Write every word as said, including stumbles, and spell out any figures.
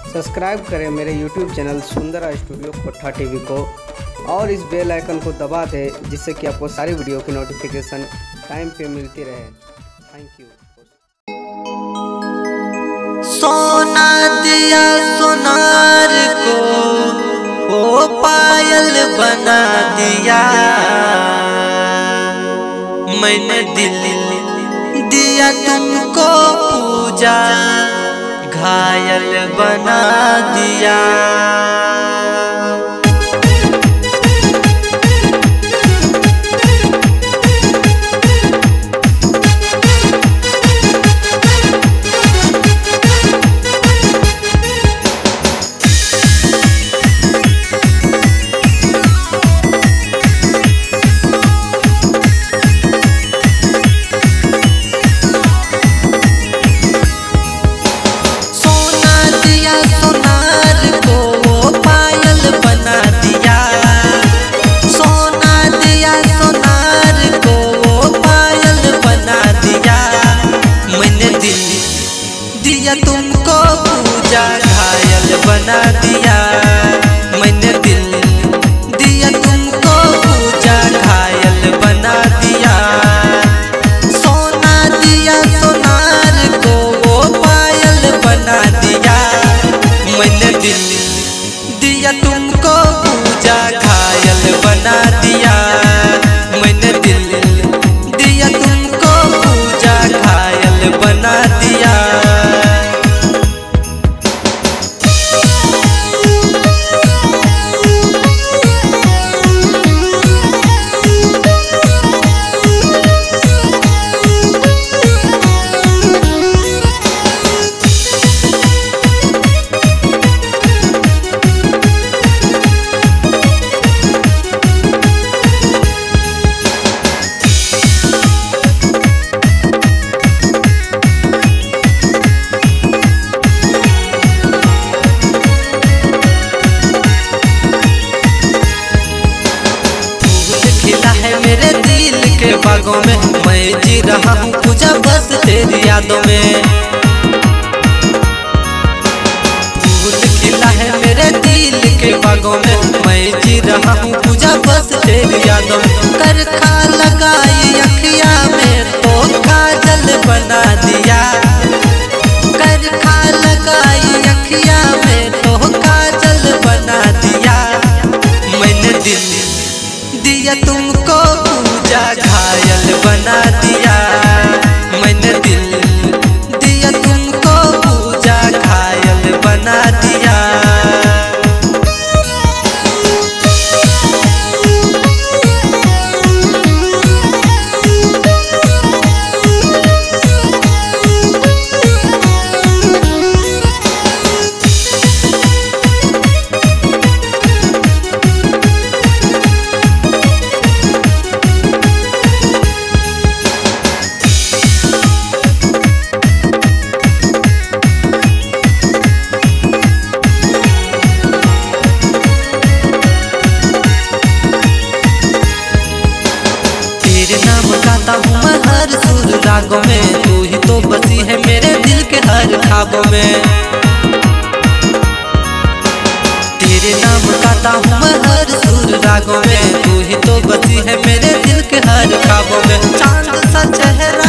Subscribe करें मेरे YouTube channel Sundara studio Kotha TV को और इस बेल आइकन को दबा दें जिससे कि आपको सारी वीडियो की नोटिफिकेशन टाइम पे मिलती रहे। Thank you. सोना दिया सोनार को ओ पायल बना दिया, मैंने दिल दिया तुमको पूजा घायल बना दिया। तुमको पूजा घायल बना दिया, मैंने दिल दिया तुमको पूजा घायल बना दिया। सोना दिया सोनार को वो पायल बना दिया, मैंने दिल दिया तुमको पूजा घायल बना दिया, मैंने दिल दिया तुमको पूजा घायल बना दिया। मेरे दिल के बागों में मैं जी रहा हूँ पूजा बस तेरी यादों में। फूल खिला है मेरे दिल के बागों में मैं जी रहा हूँ पूजा बस तेरी यादों में। करखा लगाई अखिया में तो काजल बना दिया, करखा लगाई अखिया में तो काजल बना दिया। मैंने दिल दिया तुमको पूजा घायल बना दिया, मैंने दिल दिया तुमको पूजा घायल बना दिया। गाता हूँ मैं हर सुर रागों में, तू ही तो बसी है मेरे दिल के हर ख्वाबों में। तेरे नाम गाता हूँ मैं हर सुर रागों में, तू ही तो बसी है मेरे दिल के हर ख्वाबों में। चांद सा चेहरा